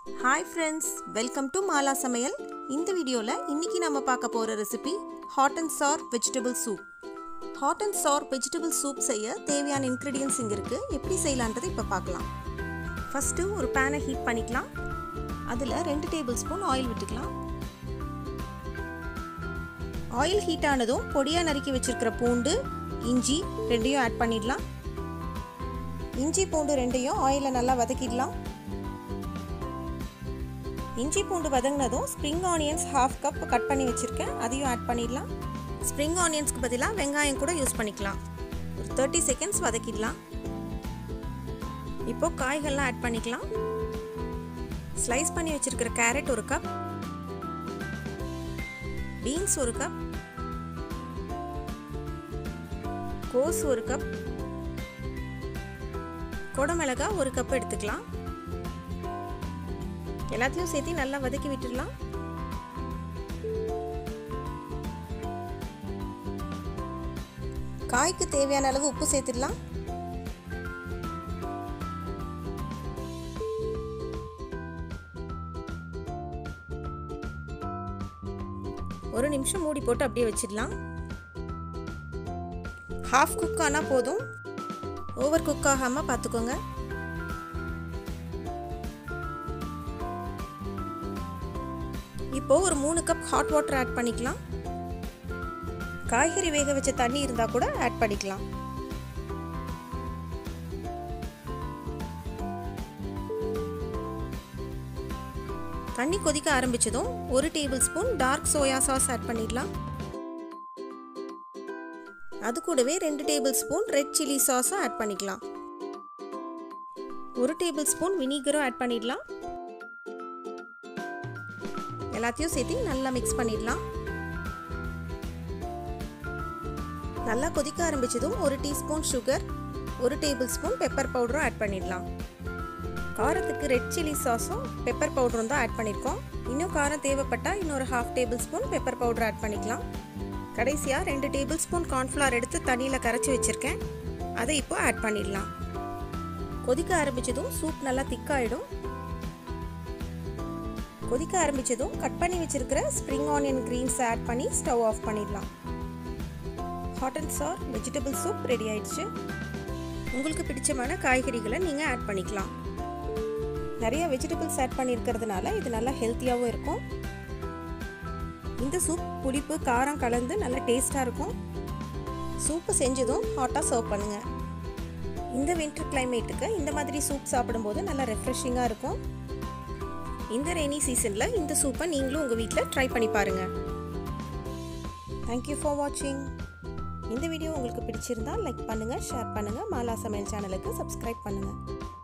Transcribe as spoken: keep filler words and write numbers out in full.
Hi friends, welcome to Mala Samayal. இந்த வீடியோல இன்னைக்கு நாம பார்க்க போற recipe hot and sour vegetable soup. Hot and sour vegetable soup செய்ய தேவையான ingredients இங்க இருக்கு. எப்படி செய்யலாம்ன்றதை இப்ப பார்க்கலாம். First ஒரு pan ஹீட் பண்ணிக்கலாம். அதுல two tablespoon oil விட்டுக்கலாம். Oil ஹீட் ஆனதும் பொடியா நறுக்கி வச்சிருக்கிற பூண்டு, இஞ்சி ரெண்டையும் ஆட் பண்ணிடலாம். இஞ்சி பூண்டு ரெண்டையும் ஆயில்ல நல்லா வதக்கிடலாம். இஞ்சி பூண்டு வதங்கினதும் spring onions half cup cut பண்ணி வச்சிருக்கேன், அதையும் ஆட் பண்ணிடலாம். ஸ்ப்ரிங் ஆனியன்ஸ்க்கு பதிலாக வெங்காயம் கூட யூஸ் பண்ணிக்கலாம். ஒரு தேர்ட்டி செகண்ட்ஸ் வதக்கிடலாம். இப்போ காய்கள்லாம் ஆட் பண்ணிக்கலாம். ஸ்லைஸ் பண்ணி வச்சிருக்கிற கேரட் ஒரு கப், பீன்ஸ் ஒரு கப், கோஸ் ஒரு கப், கொடமிளகாய் ஒரு கப் எடுத்துக்கலாம். எல்லாத்தையும் சேர்த்து நல்லா வதக்கி விட்டுடலாம். காய்க்கு தேவையான அளவு உப்பு சேர்த்துடலாம். ஒரு நிமிஷம் மூடி போட்டு அப்படியே வச்சிடலாம். ஹாஃப் குக் ஆனா போதும், ஓவர் குக் ஆகாம பார்த்துக்கோங்க. இப்போ ஒரு மூணு கப் ஹாட் வாட்டர் ஆட் பண்ணிக்கலாம். காய்கறி வேக வச்ச தண்ணி இருந்தா கூட ஆட் பண்ணிக்கலாம். தண்ணி கொதிக்க ஆரம்பிச்சதும் ஒரு tablespoon dark soya sauce add பண்ணிடலாம். அது கூடவே ரெண்டு டேபிள் ஸ்பூன் ரெட் சில்லி சாஸும் ஆட் பண்ணிக்கலாம். ஒரு டேபிள் ஸ்பூன் வினிகரும் ஆட் பண்ணிடலாம். எல்லாத்தையும் சேர்த்து நல்லா மிக்ஸ் பண்ணிடலாம். நல்லா கொதிக்க ஆரம்பிச்சதும் ஒரு டீஸ்பூன் சுகர், ஒரு டேபிள் ஸ்பூன் பெப்பர் பவுடரும் ஆட் பண்ணிடலாம். காரத்துக்கு ரெட் சில்லி சாஸும் பெப்பர் பவுடரும் தான் ஆட் பண்ணியிருக்கோம். இன்னும் காரம் தேவைப்பட்டா இன்னொரு half tablespoon pepper powder add பண்ணிக்கலாம். கடைசியாக ரெண்டு டேபிள் ஸ்பூன் கார்ன்ஃப்ளவர் எடுத்து தண்ணியில் கரைச்சி வச்சுருக்கேன், அதை இப்போ ஆட் பண்ணிடலாம். கொதிக்க ஆரம்பிச்சதும் சூப் நல்லா திக்காயிடும். கொதிக்க ஆரம்பிச்சதும் கட் பண்ணி வச்சிருக்கிற ஸ்ப்ரிங் ஆனியன் கிரீன்ஸ் ஆட் பண்ணி ஸ்டவ் ஆஃப் பண்ணிடலாம். Hot and sour vegetable soup ready ஆயிடுச்சு. உங்களுக்கு பிடிச்சமான காய்கறிகளை நீங்கள் ஆட் பண்ணிக்கலாம். நிறைய வெஜிடபிள்ஸ் ஆட் பண்ணியிருக்கிறதுனால இது நல்லா ஹெல்த்தியாகவும் இருக்கும். இந்த சூப் புளிப்பு காரம் கலந்து நல்லா டேஸ்டாக இருக்கும். சூப்பு செஞ்சதும் ஹாட்டாக சர்வ் பண்ணுங்கள். இந்த வின்டர் கிளைமேட்டுக்கு இந்த மாதிரி சூப் சாப்பிடும்போது நல்லா ரெஃப்ரெஷிங்காக இருக்கும். இந்த ரெய்னி சீசனில் இந்த சூப்பை நீங்களும் உங்கள் வீட்டில் ட்ரை பண்ணி பாருங்கள். தேங்க்யூ ஃபார் வாட்சிங். இந்த வீடியோ உங்களுக்கு பிடிச்சிருந்தா லைக் பண்ணுங்கள், ஷேர் பண்ணுங்கள், மாலா சமையல் சேனலுக்கு சப்ஸ்கிரைப் பண்ணுங்கள்.